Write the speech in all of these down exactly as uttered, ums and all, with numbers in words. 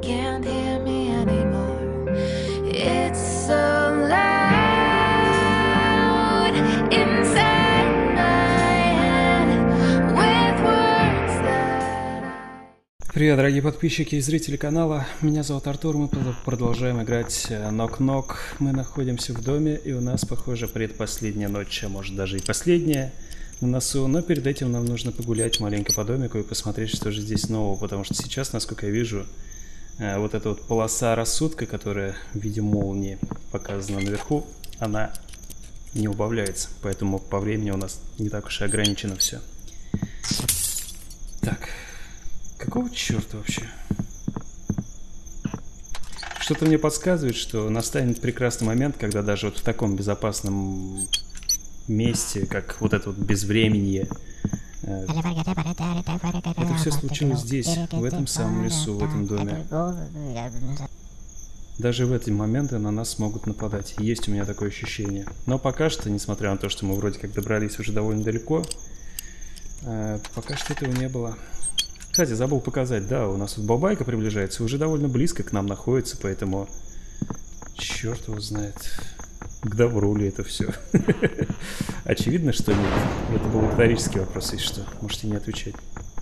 can't hear me anymore. It's so loud inside my head with words that I... Привет, дорогие подписчики и зрители канала. Меня зовут Артур, мы продолжаем играть Knock-Knock. Мы находимся в доме, и у нас, похоже, предпоследняя ночь, а может даже и последняя на носу. Но перед этим нам нужно погулять маленько по домику и посмотреть, что же здесь нового. Потому что сейчас, насколько я вижу, вот эта вот полоса рассудка, которая в виде молнии показана наверху, она не убавляется. Поэтому по времени у нас не так уж и ограничено все. Так, какого черта вообще? Что-то мне подсказывает, что настанет прекрасный момент, когда даже вот в таком безопасном месте, как вот это вот безвременье, э, это все случилось здесь, в этом самом лесу, в этом доме. Даже в эти моменты на нас могут нападать. Есть у меня такое ощущение. Но пока что, несмотря на то, что мы вроде как добрались уже довольно далеко, э, пока что этого не было. Кстати, забыл показать, да, у нас тут бабайка приближается, уже довольно близко к нам находится, поэтому черт его знает, к добру ли это все. Очевидно, что нет. Это был риторический вопрос, если что, можете не отвечать.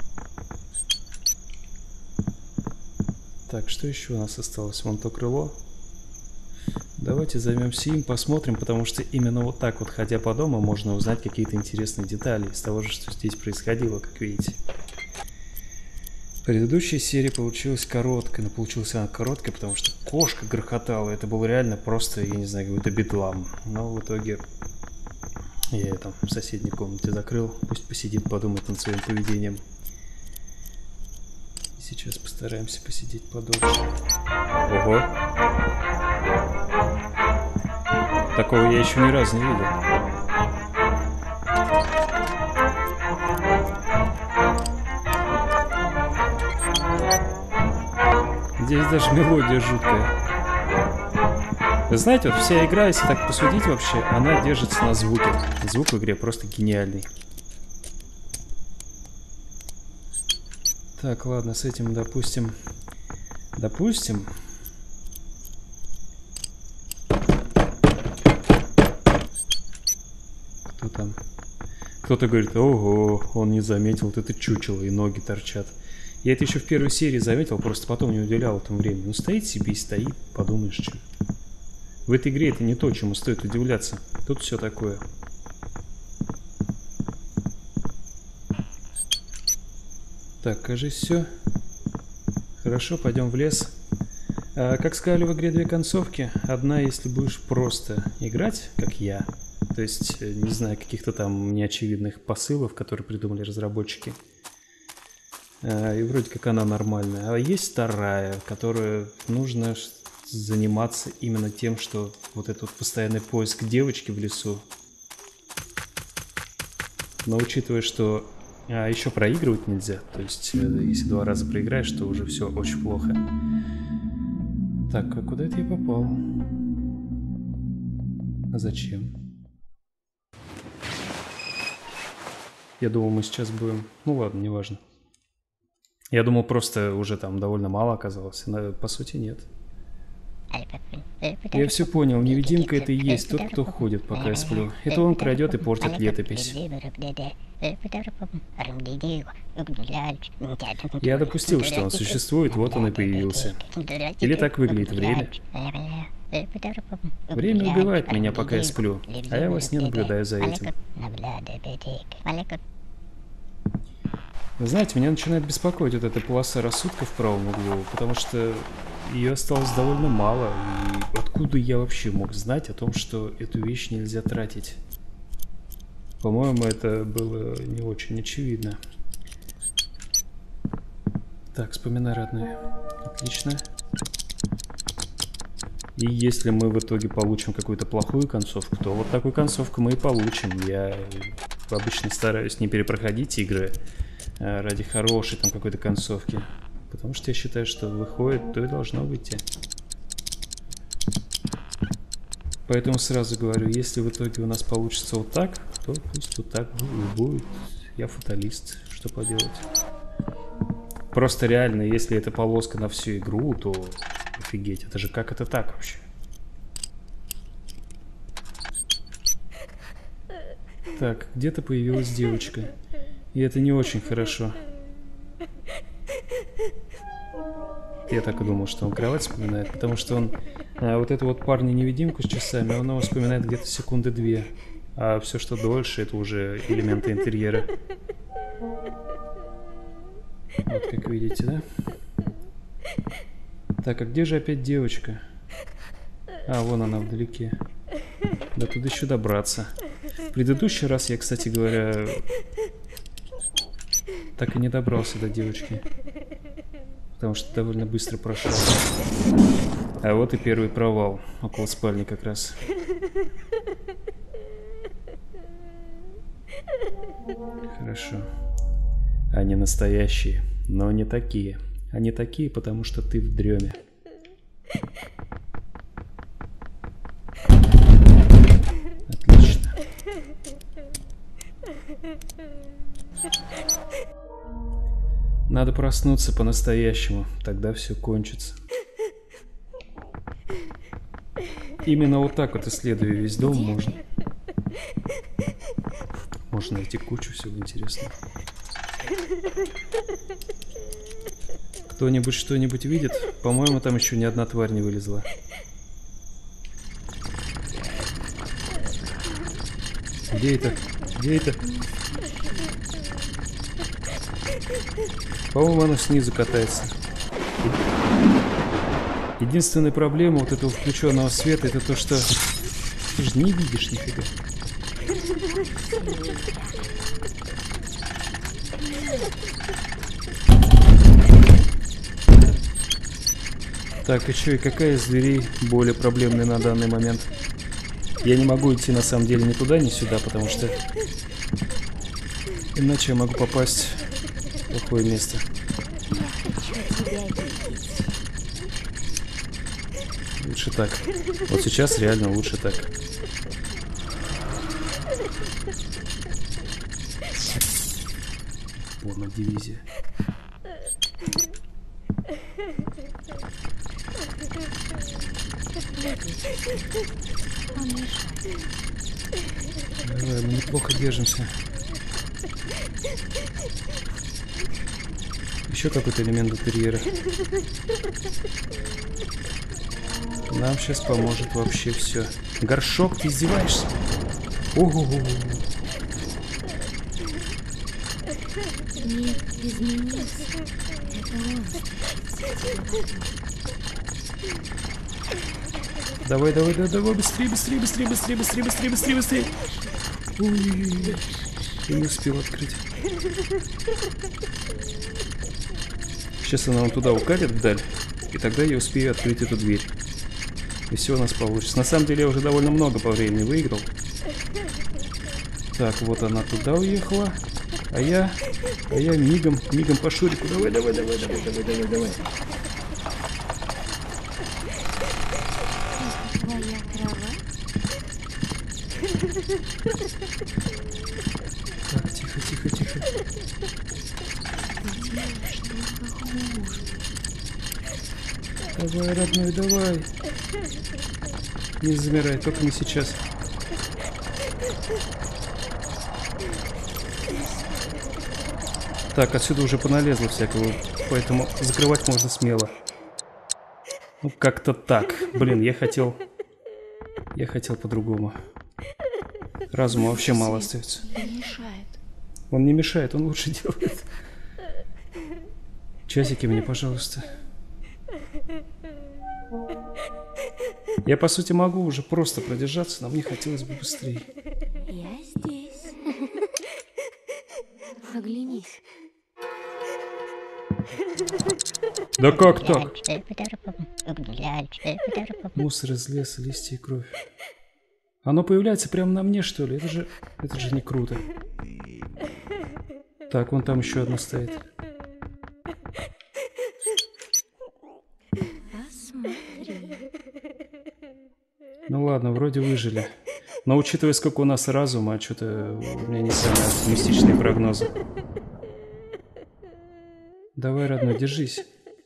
Так, что еще у нас осталось? Вон то крыло. Давайте займемся им, посмотрим, потому что именно вот так вот, ходя по дому, можно узнать какие-то интересные детали из того же, что здесь происходило, как видите. Предыдущая серия получилась короткой, но получилась она короткой, потому что кошка грохотала. Это был реально просто, я не знаю, какой-то бедлам. Но в итоге я ее там в соседней комнате закрыл. Пусть посидит, подумает над своим поведением. И сейчас постараемся посидеть подольше. Ого! Такого я еще ни разу не видел. Здесь даже мелодия жуткая. Вы знаете, вот вся игра, если так посудить вообще, она держится на звуке. Звук в игре просто гениальный. Так, ладно, с этим, допустим... Допустим... Кто там? Кто-то говорит, ого, он не заметил, вот это чучело, и ноги торчат. Я это еще в первой серии заметил, просто потом не уделял этому времени. Ну, стоит себе и стоит, подумаешь, что. В этой игре это не то, чему стоит удивляться. Тут все такое. Так, кажись, все. Хорошо, пойдем в лес. А, как сказали в игре две концовки. Одна, если будешь просто играть, как я. То есть, не знаю, каких-то там неочевидных посылов, которые придумали разработчики. И вроде как она нормальная. А есть вторая, которая нужно заниматься именно тем, что вот этот вот постоянный поиск девочки в лесу. Но учитывая, что а, еще проигрывать нельзя, то есть если два раза проиграешь, то уже все очень плохо. Так, а куда это я попал? А зачем? Я думал, мы сейчас будем... Ну ладно, неважно. Я думал, просто уже там довольно мало оказалось, но по сути нет. Я все понял, невидимка это и есть тот, кто ходит, пока я сплю. Это он крадет и портит летопись. Я допустил, что он существует, вот он и появился. Или так выглядит время. Время убивает меня, пока я сплю, а я во сне наблюдаю за этим. Вы знаете, меня начинает беспокоить вот эта полоса рассудка в правом углу, потому что ее осталось довольно мало, и откуда я вообще мог знать о том, что эту вещь нельзя тратить? По-моему, это было не очень очевидно. Так, вспоминай, родной. Отлично. И если мы в итоге получим какую-то плохую концовку, то вот такую концовку мы и получим. Я обычно стараюсь не перепроходить игры ради хорошей там какой-то концовки, потому что я считаю, что выходит, то и должно выйти. Поэтому сразу говорю, если в итоге у нас получится вот так, то пусть вот так и будет. Я фаталист, что поделать. Просто реально, если это полоска на всю игру, то офигеть, это же как это так вообще? Так, где-то появилась девочка. И это не очень хорошо. Я так и думал, что он кровать вспоминает, потому что он... А, вот эту вот парня-невидимку с часами, он его вспоминает где-то секунды две. А все, что дольше, это уже элементы интерьера. Вот как видите, да? Так, а где же опять девочка? А, вон она вдалеке. Да туда еще добраться. В предыдущий раз я, кстати говоря, так и не добрался до девочки. Потому что довольно быстро прошел. А вот и первый провал. Около спальни как раз. Хорошо. Они настоящие, но не такие. Они такие, потому что ты в дреме. Отлично. Надо проснуться по-настоящему, тогда все кончится. Именно вот так вот, исследуя весь дом, можно. Можно найти кучу всего интересного. Кто-нибудь что-нибудь видит? По-моему, там еще ни одна тварь не вылезла. Где это? Где это? По-моему, оно снизу катается. Единственная проблема вот этого включенного света — это то, что ты же не видишь нифига. Так, и что, и какая из дверей более проблемная на данный момент? Я не могу идти на самом деле ни туда, ни сюда, потому что иначе я могу попасть в плохое место. Лучше так. Вот сейчас реально лучше так. Вон она, дивизия. Давай, мы неплохо держимся. Еще какой-то элемент интерьера. Нам сейчас поможет вообще все. Горшок, ты издеваешься? Ого-го. Мир изменился. Это он. Давай, давай, давай, давай, быстрее, быстрее, быстрее, быстрее, быстрее, быстрее, быстрее, быстрее. Ой, я не успел открыть. Сейчас она вон туда укатит вдаль, и тогда я успею открыть эту дверь. И все у нас получится. На самом деле я уже довольно много по времени выиграл. Так, вот она туда уехала. А я... А я мигом, мигом по Шурику. Давай, давай, давай, давай, давай, давай, давай. Твоя кровать? Так, тихо, тихо, тихо. Давай, родной, давай. Не замирай, только не сейчас. Так, отсюда уже поналезло всякого, поэтому закрывать можно смело. Ну, как-то так. Блин, я хотел... Я хотел по-другому. Разума вообще мало остается. Не мешает. Он не мешает, он лучше делает. Часики мне, пожалуйста. Я, по сути, могу уже просто продержаться, но мне хотелось бы быстрее. Я здесь. Оглянись. Да как так? Мусор из леса, листья и кровь. Оно появляется прямо на мне, что ли? Это же... Это же не круто. Так, вон там еще одна стоит. Посмотри. Ну ладно, вроде выжили. Но учитывая, сколько у нас разума, а что-то у меня не самые оптимистичные прогнозы. Давай, родной, держись.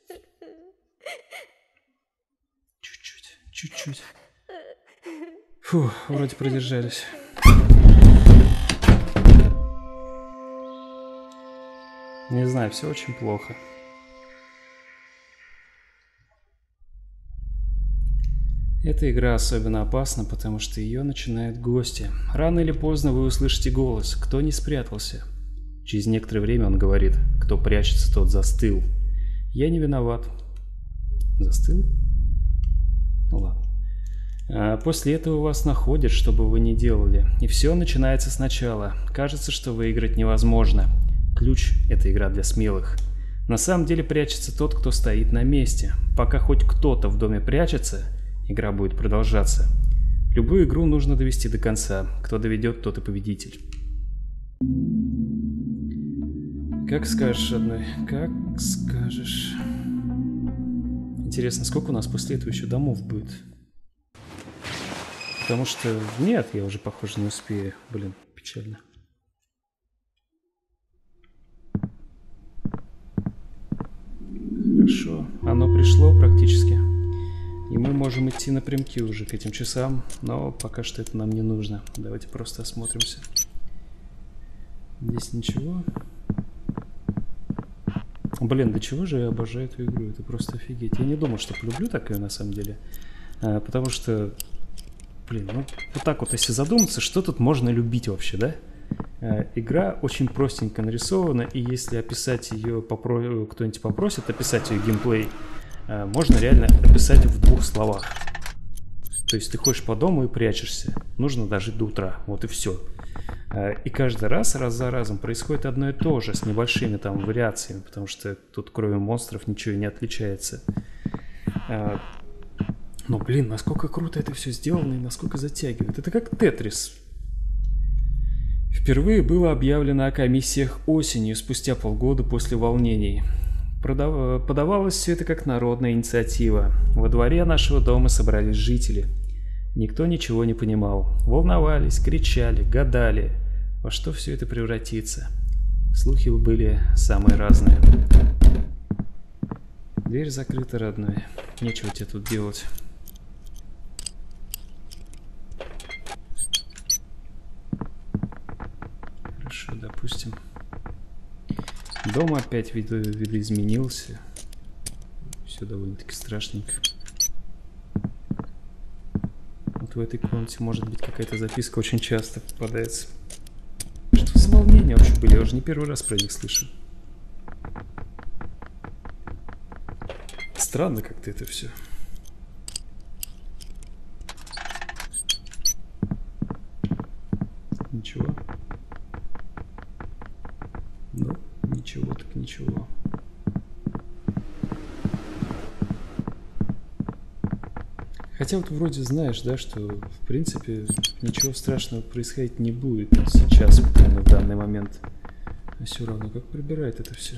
Чуть-чуть, чуть-чуть. Фу, вроде продержались. Не знаю, все очень плохо. Эта игра особенно опасна, потому что ее начинают гости. Рано или поздно вы услышите голос, кто не спрятался. Через некоторое время он говорит, кто прячется, тот застыл. Я не виноват. Застыл? Ну ладно. А после этого вас находят, что бы вы ни делали. И все начинается сначала. Кажется, что выиграть невозможно. Ключ – это игра для смелых. На самом деле прячется тот, кто стоит на месте. Пока хоть кто-то в доме прячется, игра будет продолжаться. Любую игру нужно довести до конца. Кто доведет, тот и победитель. Как скажешь, родной, как скажешь. Интересно, сколько у нас после этого еще домов будет? Потому что нет, я уже, похоже, не успею. Блин, печально. Хорошо, оно пришло практически. И мы можем идти напрямки уже к этим часам, но пока что это нам не нужно. Давайте просто осмотримся. Здесь ничего. Блин, до чего же я обожаю эту игру? Это просто офигеть. Я не думал, что полюблю такое на самом деле. А, потому что, блин, ну вот так вот, если задуматься, что тут можно любить вообще, да? А, игра очень простенько нарисована, и если описать ее, попро... кто-нибудь попросит описать ее геймплей, а, можно реально описать в двух словах. То есть ты ходишь по дому и прячешься. Нужно дожить до утра. Вот и все. И каждый раз, раз за разом, происходит одно и то же, с небольшими там вариациями, потому что тут кроме монстров ничего не отличается. Но, блин, насколько круто это все сделано и насколько затягивает. Это как Тетрис. Впервые было объявлено о комиссиях осенью, спустя полгода после волнений. Продав... Подавалось все это как народная инициатива. Во дворе нашего дома собрались жители. Никто ничего не понимал. Волновались, кричали, гадали, во что все это превратится. Слухи были самые разные. Дверь закрыта, родной. Нечего тебе тут делать. Хорошо, допустим. Дом опять видо, видоизменился. Все довольно-таки страшненько. В этой комнате может быть какая-то записка, очень часто попадается. Что за волнения вообще были? Я уже не первый раз про них слышу. Странно как-то это все. Ничего. Ну, ничего так ничего. Хотя вот вроде знаешь, да, что в принципе ничего страшного происходить не будет сейчас, именно в данный момент. А все равно как прибирает это все.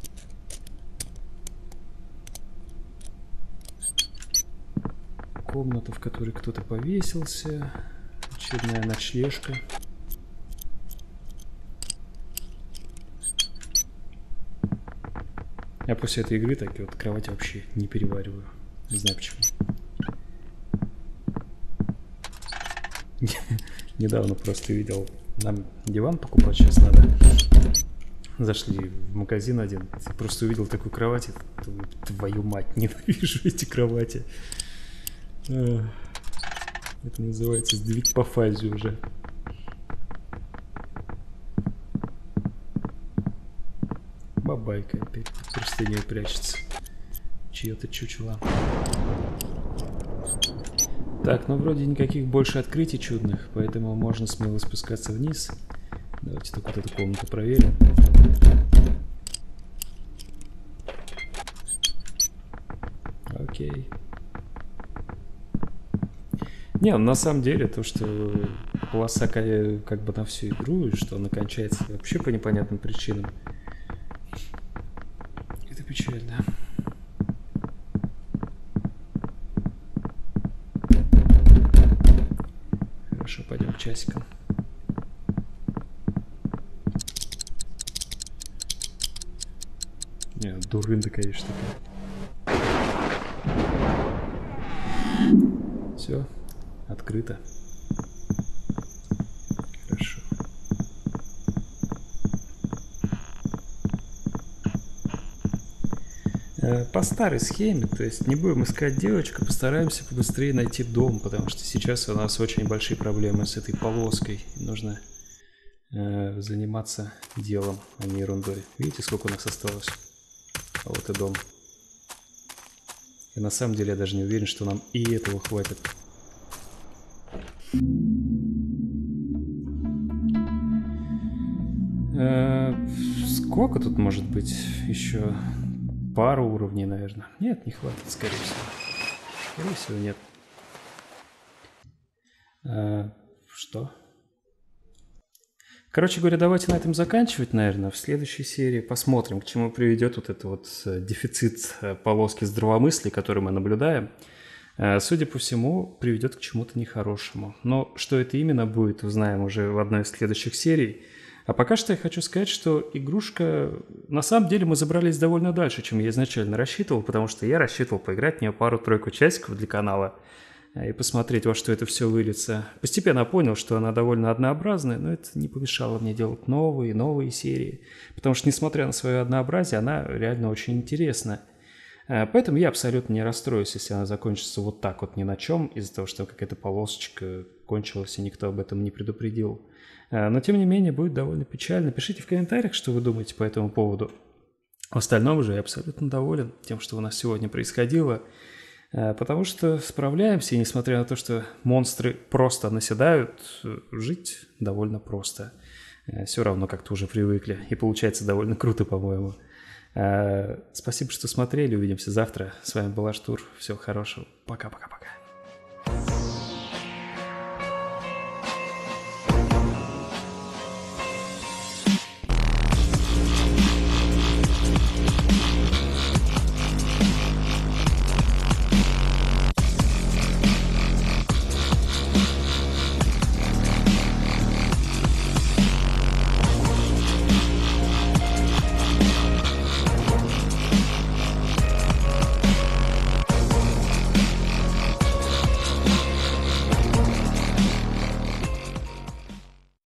Комната, в которой кто-то повесился. Очередная ночлежка. Я после этой игры так вот кровать вообще не перевариваю. Не знаю почему. Недавно просто видел, нам диван покупать сейчас надо. Зашли в магазин один, просто увидел такую кровать, и думаю, твою мать, ненавижу эти кровати. Это называется сдвиг по фазе уже. Бабайка опять под простыней прячется. Чье-то чучело. Так, ну вроде никаких больше открытий чудных, поэтому можно смело спускаться вниз. Давайте только вот эту комнату проверим. Окей. Не, ну, на самом деле то, что полоса как бы на всю игру, и что она кончается вообще по непонятным причинам, это печально. Хорошо, пойдем к часикам. Не, Дурында, конечно, такая. Все, открыто. Хорошо. По старой схеме, то есть не будем искать девочку, постараемся побыстрее найти дом, потому что сейчас у нас очень большие проблемы с этой полоской. Нужно э, заниматься делом, а не ерундой. Видите, сколько у нас осталось? А вот и дом. И на самом деле я даже не уверен, что нам и этого хватит. Э, сколько тут может быть еще? Пару уровней, наверное. Нет, не хватит, скорее всего. Скорее всего, нет. А, что? Короче говоря, давайте на этом заканчивать, наверное. В следующей серии посмотрим, к чему приведет вот этот вот дефицит полоски здравомыслия, который мы наблюдаем. Судя по всему, приведет к чему-то нехорошему. Но что это именно будет, узнаем уже в одной из следующих серий. А пока что я хочу сказать, что игрушка... На самом деле мы забрались довольно дальше, чем я изначально рассчитывал, потому что я рассчитывал поиграть в нее пару-тройку часиков для канала и посмотреть, во что это все выльется. Постепенно понял, что она довольно однообразная, но это не помешало мне делать новые и новые серии, потому что, несмотря на свое однообразие, она реально очень интересна. Поэтому я абсолютно не расстроюсь, если она закончится вот так вот ни на чем, из-за того, что какая-то полосочка кончилась, и никто об этом не предупредил. Но, тем не менее, будет довольно печально. Пишите в комментариях, что вы думаете по этому поводу. В остальном же я абсолютно доволен тем, что у нас сегодня происходило, потому что справляемся, и несмотря на то, что монстры просто наседают, жить довольно просто. Все равно как-то уже привыкли, и получается довольно круто, по-моему. Спасибо, что смотрели, увидимся завтра. С вами был Аштур, всего хорошего, пока-пока-пока.